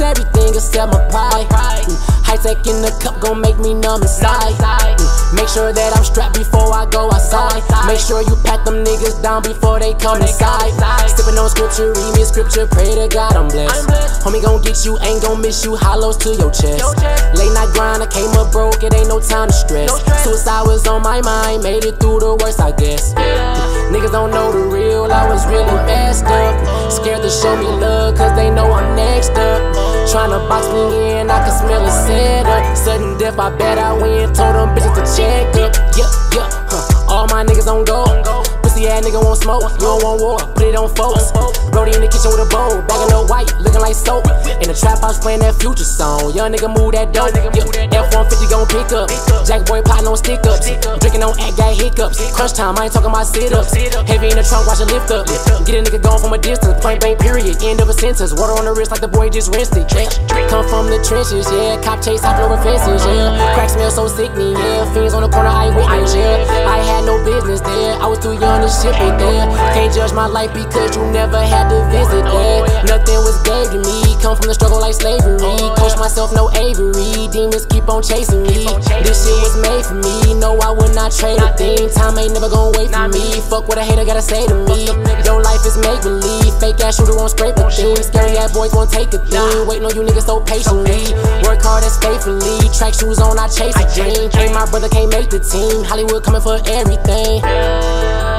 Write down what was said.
everything except my pride. High tech in the cup gon' make me numb inside. Make sure that I'm strapped before I go outside. Make sure you pat them niggas down before they come inside. Sippin' on scripture, read me scripture, pray to God I'm blessed. Homie gon' get you, ain't gon' miss you, hollows to your chest. Late night grind, I came up broke, it ain't no time to stress. Suicide was on my mind, made it through the worst I guess. Niggas don't know the real, I was really messed up. Scared to show me love, cause they know I'm next up. Tryna box me in, I can smell a setup. Sudden death, I bet I win, told them bitches to check up. All my niggas on go. Pussy ass nigga want smoke, you don't want war, put it on folks. Brody in the kitchen with a bowl, bagging up white, looking like soap. In the trap house playing that Future song, young nigga move that dope. F-150 gon' pick up, Jack boy plotting on stick ups. Drinking on act, got hiccups. Crunch time, I ain't talking about sit-ups. Heavy in the trunk, watch it lift up. Get a nigga going from a distance, point blank period, end of a sentence. Water on the wrist like the boy just rinsed it. Come from the trenches, yeah, cop chase out over fences, yeah. Crack smell so sickening, yeah. Fiends on the corner, eyewitness, yeah. I had no business there, I was too young to ship it there. Can't judge my life because you never had to visit there. Nothing was gave to me, come from the struggle like slavery. Coach myself, no Avery, demons keep on chasing me. This shit was made for me, no I would not trade a thing. Time ain't never gon' wait for me, fuck what a hater gotta say to me. Your life is make-believe, fake ass shooter won't scrape a thing. Scary ass boys won't take a thing, waiting on you niggas so patiently. Work hard as faithfully, track shoes on, I chase a dream. Ain't my brother can't make the team, Hollywood coming for everything.